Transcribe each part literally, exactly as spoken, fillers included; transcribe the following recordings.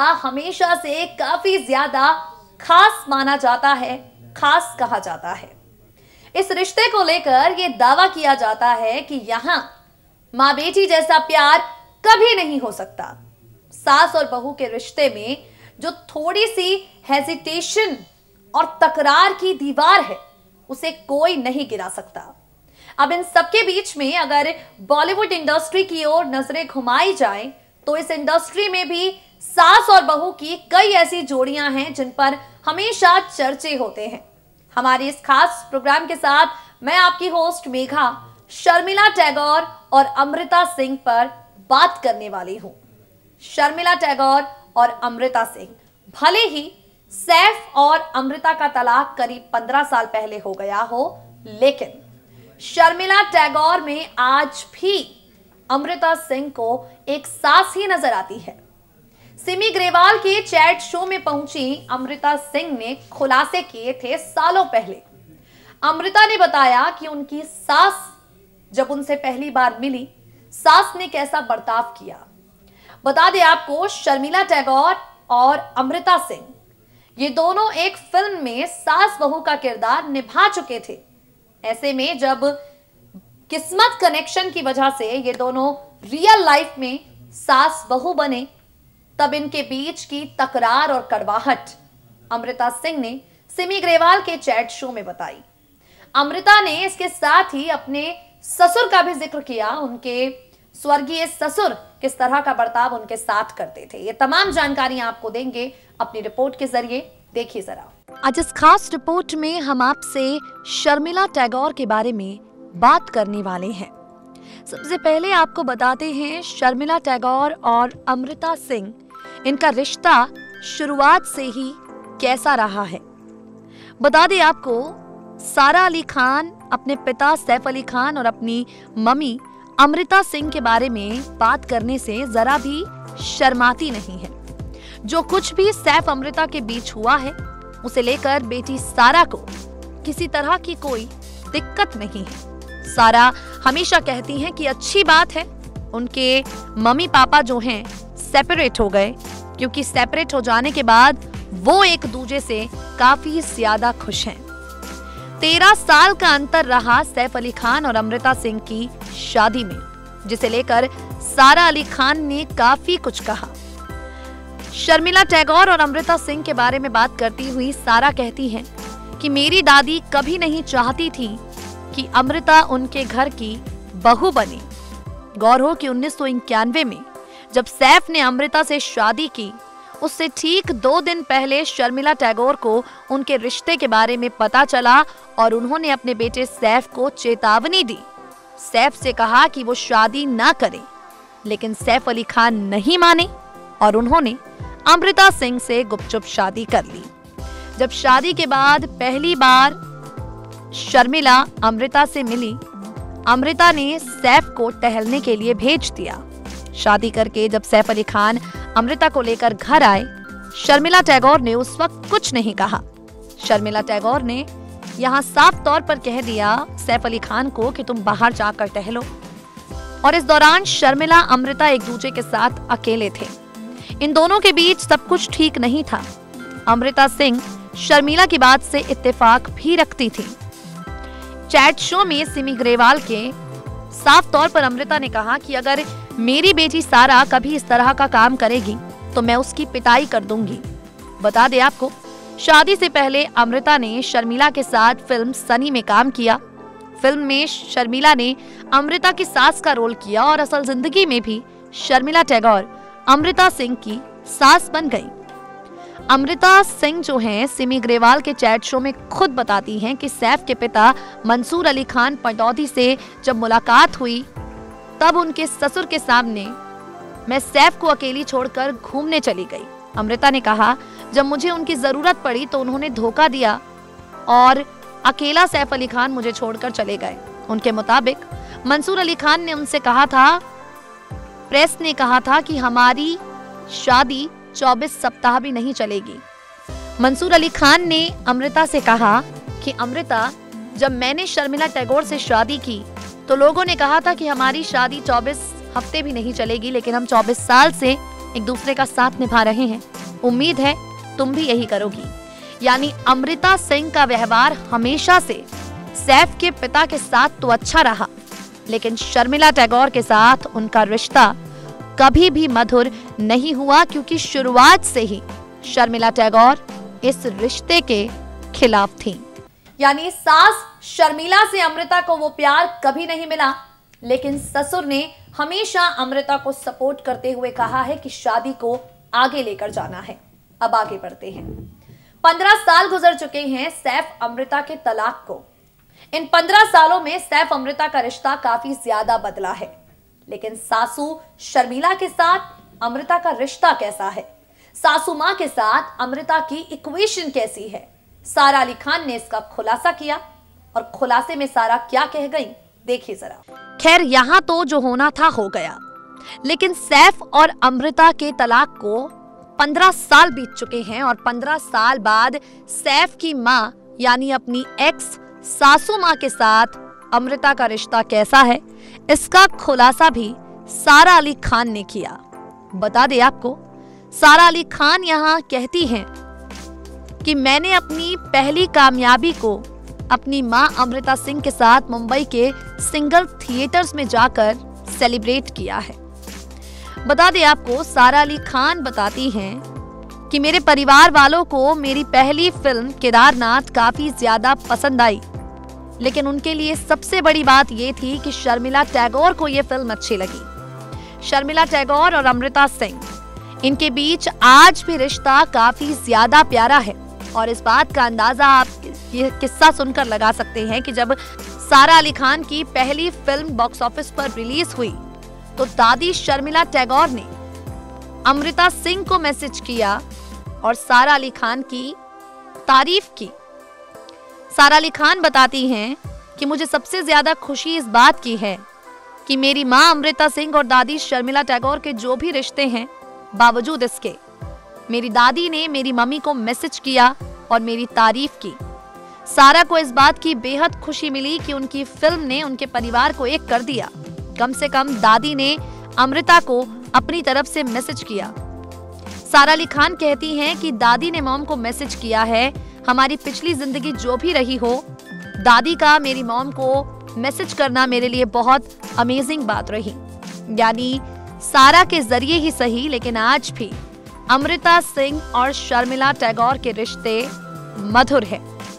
हमेशा से काफी ज्यादा खास माना जाता है, खास कहा जाता है। इस रिश्ते को लेकर यह दावा किया जाता है कि यहां मां बेटी जैसा प्यार कभी नहीं हो सकता। सास और बहू के रिश्ते में जो थोड़ी सी हेजिटेशन और तकरार की दीवार है, उसे कोई नहीं गिरा सकता। अब इन सबके बीच में अगर बॉलीवुड इंडस्ट्री की ओर नजरें घुमाई जाएं, तो इस इंडस्ट्री में भी सास और बहू की कई ऐसी जोड़ियां हैं जिन पर हमेशा चर्चे होते हैं। हमारे इस खास प्रोग्राम के साथ मैं आपकी होस्ट मेघा शर्मिला टैगोर और अमृता सिंह पर बात करने वाली हूं। शर्मिला टैगोर और अमृता सिंह, भले ही सैफ और अमृता का तलाक करीब पंद्रह साल पहले हो गया हो, लेकिन शर्मिला टैगोर में आज भी अमृता सिंह को एक सास ही नजर आती है। सिमी ग्रेवाल के चैट शो में पहुंची अमृता सिंह ने खुलासे किए थे सालों पहले। अमृता ने बताया कि उनकी सास जब उनसे पहली बार मिली, सास ने कैसा बर्ताव किया। बता दें आपको, शर्मिला टैगोर और अमृता सिंह ये दोनों एक फिल्म में सास बहू का किरदार निभा चुके थे। ऐसे में जब किस्मत कनेक्शन की वजह से ये दोनों रियल लाइफ में सास बहू बने, तब इनके बीच की तकरार और कड़वाहट अमृता सिंह ने सिमी ग्रेवाल के चैट शो में बताई। अमृता ने इसके साथ ही अपने ससुर का भी जिक्र किया। उनके स्वर्गीय ससुर किस तरह का बर्ताव उनके साथ करते थे, ये तमाम जानकारियां आपको देंगे अपनी रिपोर्ट के जरिए। देखिए जरा, आज इस खास रिपोर्ट में हम आपसे शर्मिला टैगोर के बारे में बात करने वाले हैं। सबसे पहले आपको बताते हैं शर्मिला टैगोर और अमृता सिंह, इनका रिश्ता शुरुआत से ही कैसा रहा है। बता दें आपको, सारा अली खान अपने पिता सैफ अली खान और अपनी मम्मी अमृता सिंह के बारे में बात करने से जरा भी शर्माती नहीं है। जो कुछ भी सैफ अमृता के बीच हुआ है, उसे लेकर बेटी सारा को किसी तरह की कोई दिक्कत नहीं है। सारा हमेशा कहती हैं कि अच्छी बात है उनके मम्मी पापा जो हैं सेपरेट हो गए, क्योंकि सेपरेट हो जाने के बाद वो एक दूसरे से काफी ज्यादा खुश हैं। तेरह साल का अंतर रहा सैफ अली खान और अमृता सिंह की शादी में, जिसे लेकर सारा अली खान ने काफी कुछ कहा। शर्मिला टैगोर और अमृता सिंह के बारे में बात करती हुई सारा कहती हैं कि मेरी दादी कभी नहीं चाहती थी कि अमृता उनके घर की बहू बने। गौर हो कि उन्नीस सौ इक्यानवे में जब सैफ ने अमृता से शादी की, उससे ठीक दो दिन पहले शर्मिला टैगोर को उनके रिश्ते के बारे में पता चला और उन्होंने अपने बेटे सैफ को चेतावनी दी। सैफ से कहा कि वो शादी ना करे, लेकिन सैफ अली खान नहीं माने और उन्होंने अमृता सिंह से गुपचुप शादी कर ली। जब शादी के बाद पहली बार शर्मिला अमृता से मिली, अमृता ने सैफ को टहलने के लिए भेज दिया। शादी करके जब सैफ अली खान अमृता को लेकर घर आए, शर्मिला टैगोर ने उस वक्त कुछ नहीं कहा। शर्मिला टैगोर ने यहाँ साफ तौर पर कह दिया सैफ अली खान को कि तुम बाहर जाकर टहलो। और इस दौरान शर्मिला अमृता एक दूसरे के साथ अकेले थे। इन दोनों के बीच सब कुछ ठीक नहीं था। अमृता सिंह शर्मिला की बात से इत्तेफाक भी रखती थी। चैट शो में सिमी ग्रेवाल के साफ तौर पर अमृता ने कहा कि अगर मेरी बेटी सारा कभी इस तरह का काम करेगी तो मैं उसकी पिटाई कर दूंगी। बता दें आपको, शादी से पहले अमृता ने शर्मिला के साथ फिल्म सनी में काम किया। फिल्म में शर्मिला ने अमृता की सास का रोल किया और असल जिंदगी में भी शर्मिला टैगोर अमृता सिंह की सास बन गई। अमृता सिंह जो हैं, सिमी ग्रेवाल के चैट शो में खुद बताती हैं कि सैफ के पिता मंसूर अली खान पटौदी से जब मुलाकात हुई, तब उनके ससुर के सामने मैं सैफ को अकेली छोड़कर घूमने चली गई। अमृता ने कहा, जब मुझे उनकी जरूरत पड़ी तो उन्होंने धोखा दिया और अकेला सैफ अली खान मुझे छोड़कर चले गए। उनके मुताबिक मंसूर अली खान ने उनसे कहा था, प्रेस ने कहा था कि हमारी शादी चौबीस सप्ताह भी नहीं चलेगी। मंसूर अली खान ने अमृता से कहा कि अमृता, जब मैंने शर्मिला टैगोर से शादी की तो लोगों ने कहा था कि हमारी शादी चौबीस हफ्ते भी नहीं चलेगी, लेकिन हम चौबीस साल से एक दूसरे का साथ निभा रहे हैं। उम्मीद है तुम भी यही करोगी। यानी अमृता सिंह का व्यवहार हमेशा से सैफ के पिता के साथ तो अच्छा रहा, लेकिन शर्मिला टैगोर के साथ उनका रिश्ता कभी भी मधुर नहीं हुआ, क्योंकि शुरुआत से ही शर्मिला टैगोर इस रिश्ते के खिलाफ थी। यानी सास शर्मिला से अमृता को वो प्यार कभी नहीं मिला, लेकिन ससुर ने हमेशा अमृता को सपोर्ट करते हुए कहा है कि शादी को आगे लेकर जाना है। अब आगे बढ़ते हैं। पंद्रह साल गुजर चुके हैं सैफ अमृता के तलाक को। इन पंद्रह सालों में सैफ अमृता का रिश्ता काफी ज्यादा बदला है, लेकिन सासू शर्मिला के साथ अमृता का रिश्ता कैसा है, सासू मां के साथ अमृता की इक्वेशन कैसी है, सारा अली खान ने इसका खुलासा किया। और खुलासे में सारा क्या कह गई, देखिए जरा। खैर, यहां तो जो होना था हो गया, लेकिन सैफ और अमृता के तलाक को पंद्रह साल बीत चुके हैं और पंद्रह साल बाद सैफ की मां यानी अपनी एक्स सासू मां के साथ अमृता का रिश्ता कैसा है, इसका खुलासा भी सारा अली खान ने किया। बता दे आपको, सारा अली खान यहां कहती हैं कि मैंने अपनी पहली कामयाबी को अपनी मां अमृता सिंह के साथ मुंबई के सिंगल थिएटर्स में जाकर सेलिब्रेट किया है। बता दें आपको, सारा अली खान बताती हैं कि मेरे परिवार वालों को मेरी पहली फिल्म केदारनाथ काफी ज्यादा पसंद आई, लेकिन उनके लिए सबसे बड़ी बात यह थी कि शर्मिला टैगोर को यह फिल्म अच्छी लगी। शर्मिला टैगोर और अमृता सिंह, इनके बीच आज भी रिश्ता काफी ज्यादा प्यारा है। और इस बात का अंदाजा आप ये किस्सा सुनकर लगा सकते हैं कि जब सारा अली खान की पहली फिल्म बॉक्स ऑफिस पर रिलीज हुई तो दादी शर्मिला टैगोर ने अमृता सिंह को मैसेज किया और सारा अली खान की तारीफ की। सारा अली खान बताती हैं कि मुझे सबसे ज्यादा खुशी इस बात की है कि मेरी मां अमृता सिंह और दादी शर्मिला टैगोर के जो भी रिश्ते हैं, बावजूद इसके मेरी दादी ने मेरी मम्मी को मैसेज किया और मेरी तारीफ की। सारा को इस बात की बेहद खुशी मिली कि उनकी फिल्म ने उनके परिवार को एक कर दिया। कम से कम दादी ने अमृता को अपनी तरफ से मैसेज किया। सारा अली खान कहती हैं कि दादी ने मॉम को मैसेज किया है, हमारी पिछली जिंदगी जो भी रही हो, दादी का मेरी मॉम को मैसेज करना मेरे लिए बहुत अमेजिंग बात रही। यानी सारा के जरिए ही सही, लेकिन आज भी अमृता सिंह और शर्मिला टैगोर के रिश्ते मधुर है।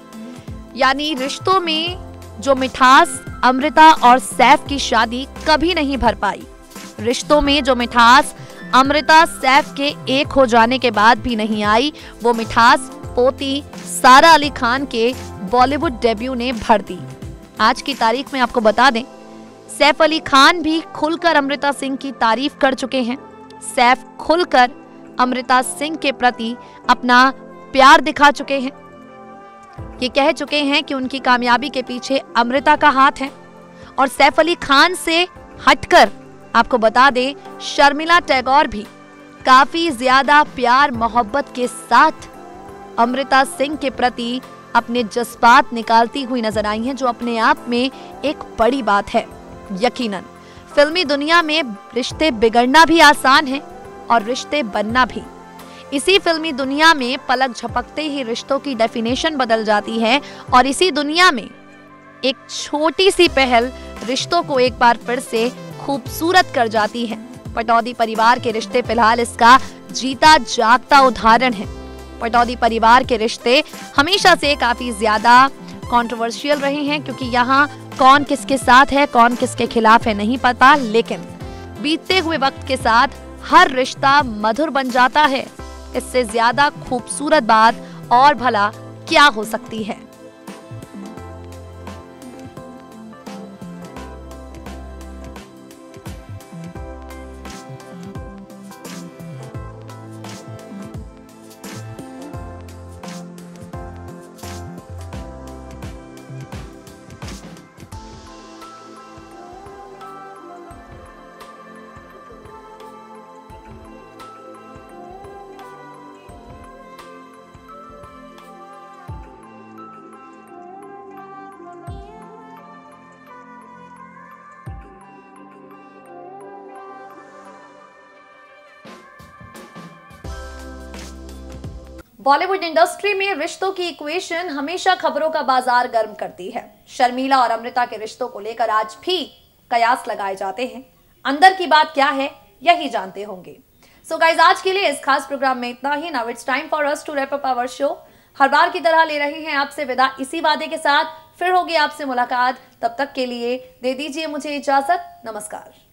यानी रिश्तों में जो मिठास अमृता और सैफ की शादी कभी नहीं भर पाई, रिश्तों में जो मिठास अमृता सैफ के एक हो जाने के बाद भी नहीं आई, वो मिठास पोती सारा अली खान के बॉलीवुड डेब्यू ने भर दी। आज की तारीख में आपको बता दें, सैफ अली खान भी खुलकर अमृता सिंह की तारीफ कर चुके हैं। सैफ खुलकर अमृता सिंह के प्रति अपना प्यार दिखा चुके हैं। ये कह चुके हैं कि उनकी कामयाबी के पीछे अमृता का हाथ है। और सैफ अली खान से हटकर आपको बता दें, शर्मिला टैगोर भी काफी ज्यादा प्यार मोहब्बत के साथ अमृता सिंह के प्रति अपने जज्बात निकालती हुई नजर आई हैं, जो अपने आप में एक बड़ी बात है। यकीनन फिल्मी दुनिया में रिश्ते बिगड़ना भी आसान है और रिश्ते बनना भी। इसी फिल्मी दुनिया में पलक झपकते ही रिश्तों की डेफिनेशन बदल जाती है और इसी दुनिया में एक छोटी सी पहल रिश्तों को एक बार फिर से खूबसूरत कर जाती है। पटौदी परिवार के रिश्ते फिलहाल इसका जीता जागता उदाहरण है। पटौदी परिवार के रिश्ते हमेशा से काफी ज्यादा कंट्रोवर्शियल रहे हैं, क्योंकि यहाँ कौन किसके साथ है, कौन किसके खिलाफ है नहीं पता, लेकिन बीतते हुए वक्त के साथ हर रिश्ता मधुर बन जाता है। इससे ज्यादा खूबसूरत बात और भला क्या हो सकती है। बॉलीवुड इंडस्ट्री में रिश्तों की इक्वेशन हमेशा खबरों का बाजार गर्म करती है। शर्मिला और अमृता के रिश्तों को लेकर आज भी कयास लगाए जाते हैं। अंदर की बात क्या है यही जानते होंगे। सो गाइस, आज के लिए इस खास प्रोग्राम में इतना ही। Now it's time for us to wrap up our show. हर बार की तरह ले रहे हैं आपसे विदा इसी वादे के साथ, फिर होगी आपसे मुलाकात। तब तक के लिए दे दीजिए मुझे इजाजत। नमस्कार।